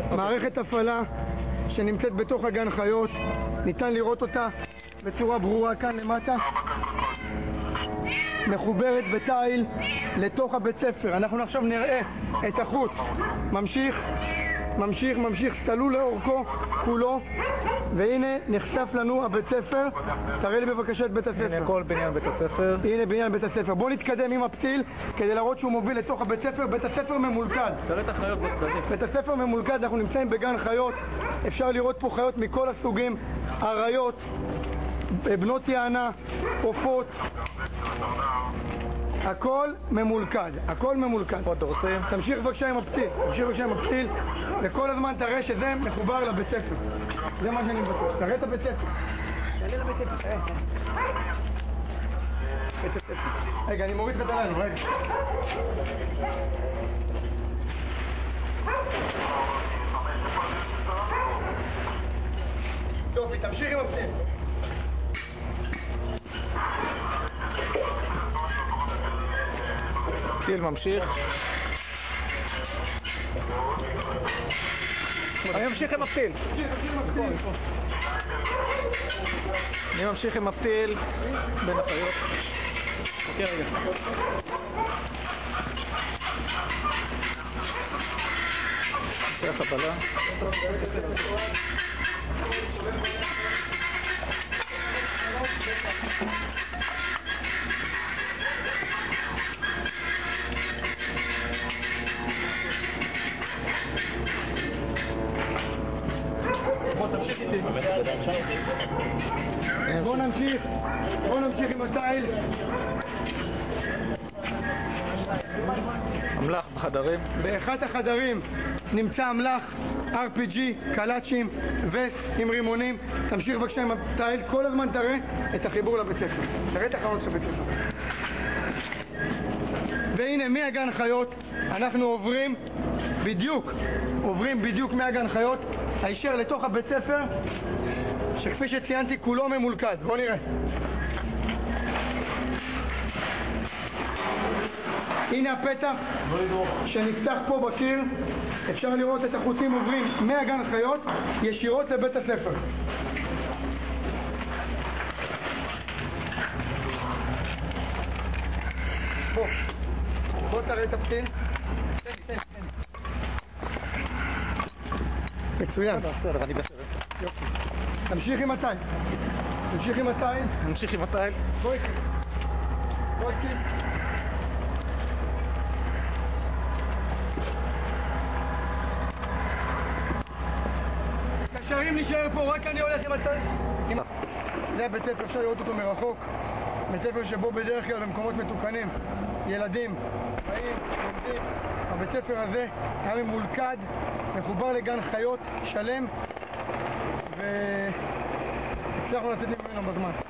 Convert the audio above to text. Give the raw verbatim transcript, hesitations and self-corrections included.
מערכת הפעלה שנמצאת בתוך הגן חיות, ניתן לראות אותה בצורה ברורה כאן למטה, מחוברת בתיל לתוך הבית ספר. אנחנו עכשיו נראה את החוט ממשיך ממשיך ממשיך סלול לאורכו כולו, והנה נחשף לנו הבית ספר. תראה לי בבקשה את בית הספר. הנה כל בניין בית הספר. הנה בניין בית הספר. בוא נתקדם עם הפתיל כדי להראות שהוא מוביל לתוך הבית ספר. בית הספר ממולכד. תראה את החיות בצדדים. בית הספר ממולכד, אנחנו נמצאים בגן חיות. אפשר לראות פה חיות מכל הסוגים, אריות, בנות יענה, עופות, הכל ממולכד, הכל ממולכד. פה דורסים. תמשיך בבקשה עם הפתיל, תמשיך בבקשה עם הפתיל, וכל הזמן תראה שזה מחובר לבית ספר. זה מה שאני מבקש, תראה את הבית ספר. תעלה לבית ספר, תראה. בית הספר. רגע, אני מוריד לך את הלנו, רגע. טוב, תמשיך עם הפתיל. פתיל ממשיך. אני ממשיך עם הפתיל. אני ממשיך עם הפתיל בין החיות. אוקיי, רגע. זה החבלה. בוא נמשיך, בוא נמשיך עם התיל. אמל"ח בחדרים. באחד החדרים נמצא אמל"ח, אר פי ג'י, קלאצ'ים, וסט עם רימונים. תמשיך בבקשה עם התיל, כל הזמן תראה את החיבור לבית ספר. תראה את החלונות של בית ספר. והנה מהגן חיות אנחנו עוברים בדיוק, עוברים בדיוק מהגן חיות הישר לתוך הבית ספר, שכפי שציינתי כולו ממולכד. בואו נראה. הנה הפתח שנפתח פה בקיר, אפשר לראות את החוטים עוברים מהגן חיות ישירות לבית הספר. בוא, בוא תראה את הפתיל. תן לי, תן לי, תן לי. מצוין. בסדר, אני בסדר. יופי. תמשיך עם התיל. תמשיך עם התיל. נמשיך עם התיל. בוא איתי. בוא איתי. קשרים להישאר פה, רק אני הולך עם התיל. זה הבית ספר, אפשר לראות אותו מרחוק. בית ספר שבו בדרך כלל במקומות מתוקנים ילדים באים, לומדים. הבית ספר הזה היה ממולכד, מחובר לגן חיות שלם, והצלחנו לצאת ממנו בזמן.